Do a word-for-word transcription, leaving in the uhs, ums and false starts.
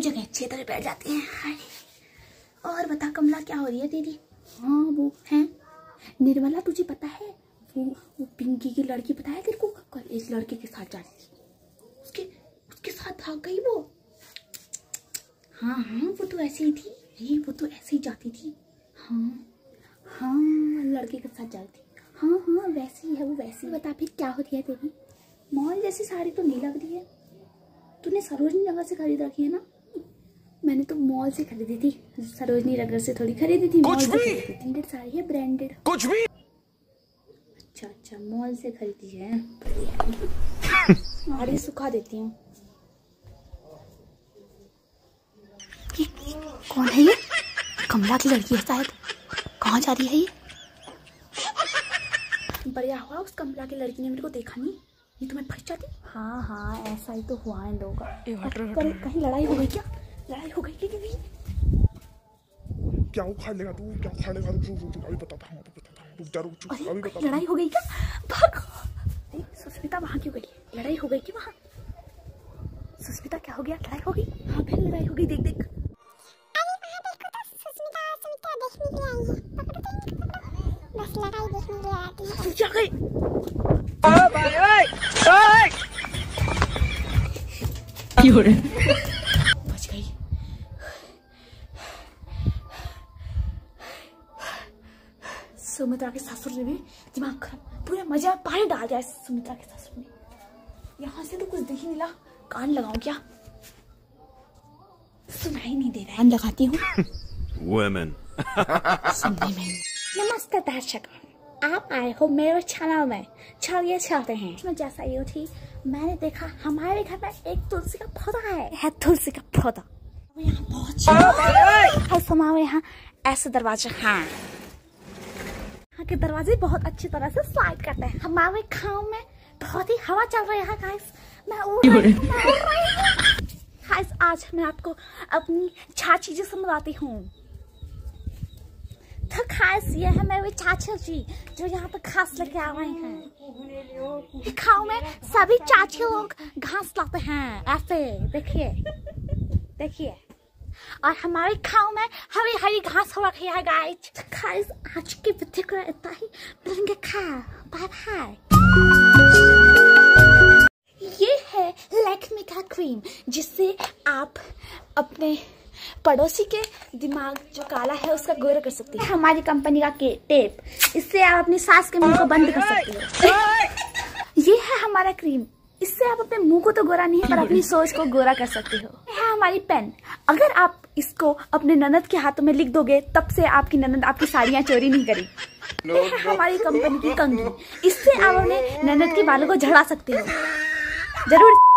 जगह अच्छी तरह बैठ जाते हैं। हाय, और बता कमला क्या हो रही है तेरी? हाँ वो है निर्मला, तुझे पता है वो वो पिंकी की लड़की पता है तेरे को? कल एक लड़के के साथ जाती थी, उसके उसके साथ भाग गई वो। हाँ हाँ वो तो ऐसी ही थी, ये वो तो ऐसे ही जाती थी। हाँ हाँ लड़के के साथ जाती थी। हाँ हाँ वैसी है वो, वैसी। बता फिर क्या होती है तेरी? मॉल जैसी साड़ी तो नहीं लग रही है, तूने सरोजनी नगर से खरीद रखी है ना? मैंने तो मॉल से खरीदी थी, सरोजनी नगर से थोड़ी खरीदी थी, मॉल से खरीदी थी। ब्रांडेड साड़ी है, ब्रांडेड कुछ भी। अच्छा अच्छा मॉल से खरीदी है, साड़ी सुखा देती हूँ। ये कौन है? ये कमला की लड़की है शायद। कहाँ जा रही है ये? बढ़िया हुआ उस कमला की लड़की ने मेरे को देखा नहीं, ये तो मैं फंस जाती। हाँ हाँ ऐसा ही तो हुआ है लोगों का। पर कहीं लड़ाई हो गई क्या? लड़ाई हो गई क्या? क्या उखाड़ लेगा तू? क्या उखाड़ लेगा तू? अभी बताता हूँ, अभी बताता हूँ, रुक जा रुक जा, अभी बताता हूँ। लड़ाई हो गई क्या? भाग। सुष्मिता वहाँ क्यों गई? लड़ाई हो गई क्या वहाँ? सुष्मिता क्या हो गया? लड़ाई हो गई? हाँ बहन लड़ाई हो गई, देख देख। बस लड़ाई देखने के लिए आती है। जा गई। बच गई। सुमित्रा के ससुर ने भी दिमाग खराब, पूरा मजा पानी डाल दिया सुमित्रा के ससुर ने। यहाँ से तो कुछ दिख ही नहीं रहा, कान लगाऊं क्या? सुनाई नहीं दे रहा है, लगाती हूँ। Women. सुनने में। नमस्ते दर्शक, आप आए हो मेरे चैनल में, चलिए चलते हैं। इसमें जैसा ये थी, मैंने देखा हमारे घर में एक तुलसी का पौधा है, है तुलसी का पौधा। यहाँ बहुत समावे, यहाँ ऐसे दरवाजे हैं, यहाँ के दरवाजे बहुत अच्छी तरह से स्लाइड करते हैं। हमारे गाँव में बहुत ही हवा चल रही है गाइस, मैं उड़ रही हूँ। गाइस आज मैं आपको अपनी चार चीजें समझाती हूँ। तो खास ये है मेरे चाचा जी जो यहाँ पे घास लेके आ रहे हैं। गाँव में सभी चाची लोग घास लाते हैं ऐसे, देखिए देखिए, और हमारे गाँव में हरी हरी घास हो रखी है गाइस। तो खास आज की वीडियो को इतना ही, मिलेंगे खा, बाय बाय। ये है लैक्मे का क्रीम, जिससे आप अपने पड़ोसी के दिमाग जो काला है उसका गोरा कर सकती है। हमारी कंपनी का टेप, इससे आप अपनी सास के मुंह को बंद कर सकती हो। ये है हमारा क्रीम, इससे आप अपने मुंह को तो गोरा नहीं पर अपनी सोच को गोरा कर सकते हो। ये है हमारी पेन, अगर आप इसको अपने ननद के हाथों में लिख दोगे तब से आपकी ननद आपकी साड़ियाँ चोरी नहीं करेगी। ये है हमारी कंपनी की कंघी, इससे आप अपने ननद के बालों को झड़ा सकते हो। जरूर